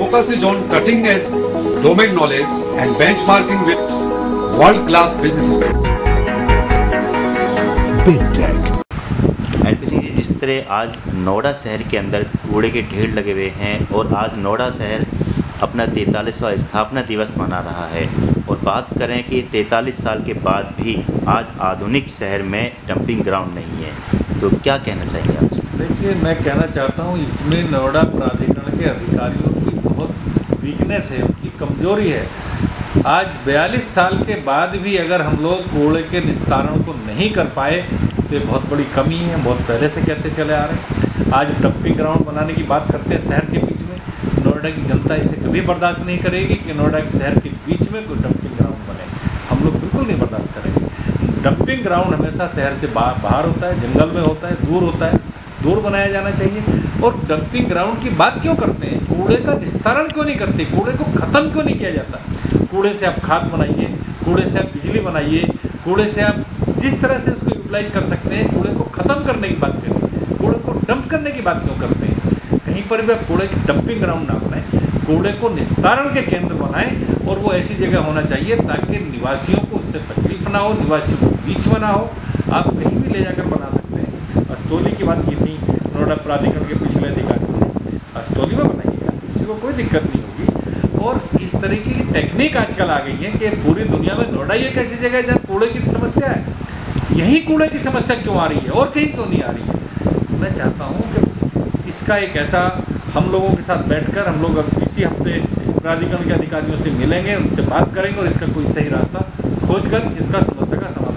focus is on cutting edge domain knowledge and benchmarking with world class business. Big Tech. LP Singh ji, जिस तरह आज नोएडा शहर के अंदर कूड़े के ढेर लगे हुए हैं और आज नोएडा शहर अपना 43वां स्थापना दिवस मना रहा है और बात करें कि 43 साल के बाद भी आज आधुनिक शहर में डंपिंग ग्राउंड नहीं है, तो क्या कहना चाहिए आप? देखिए, मैं कहना चाहता हूँ इसमें नोएडा प्राधिकरण के अधिकारियों की बहुत वीकनेस है, उनकी कमजोरी है। आज 42 साल के बाद भी अगर हम लोग कूड़े के निस्तारण को नहीं कर पाए तो ये बहुत बड़ी कमी है। बहुत पहले से कहते चले आ रहे हैं। आज डंपिंग ग्राउंड बनाने की बात करते हैं शहर के बीच में। नोएडा की जनता इसे कभी बर्दाश्त नहीं करेगी कि नोएडा के शहर के बीच में कोई डंपिंग ग्राउंड बने। हम लोग बिल्कुल नहीं बर्दाश्त करेंगे। डंपिंग ग्राउंड हमेशा शहर से बाहर होता है, जंगल में होता है, दूर होता है, दूर बनाया जाना चाहिए। और डंपिंग ग्राउंड की बात क्यों करते हैं? कूड़े का निस्तारण क्यों नहीं करते? कूड़े को ख़त्म क्यों नहीं किया जाता? कूड़े से आप खाद बनाइए, कूड़े से आप बिजली बनाइए, कूड़े से आप जिस तरह से उसको यूटिलाइज कर सकते हैं। कूड़े को ख़त्म करने की बात करें, कूड़े को डंप करने की बात क्यों करते हैं? कहीं पर भी आप कूड़े की डंपिंग ग्राउंड ना बनाएं, कूड़े को निस्तारण के केंद्र बनाएं। और वो ऐसी जगह होना चाहिए ताकि निवासियों को उससे तकलीफ ना हो, निवासियों को बीच में ना हो। आप कहीं भी ले जाकर बना सकते हैं। अस्तौली की बात की थी नोएडा प्राधिकरण के पिछले अधिकारियों ने, अस्तौली में बनाइएगा, किसी को कोई दिक्कत नहीं होगी। और इस तरीके की टेक्निक आजकल आ गई है कि पूरी दुनिया में नोएडा ही एक ऐसी जगह है जहाँ कूड़े की समस्या है। यहीं कूड़े की समस्या क्यों आ रही है और कहीं क्यों नहीं आ रही है? मैं चाहता हूँ कि इसका एक ऐसा हम लोगों के साथ बैठकर हम लोग अब इसी हफ्ते प्राधिकरण के अधिकारियों से मिलेंगे, उनसे बात करेंगे और इसका कोई सही रास्ता खोजकर इसका समस्या का समाधान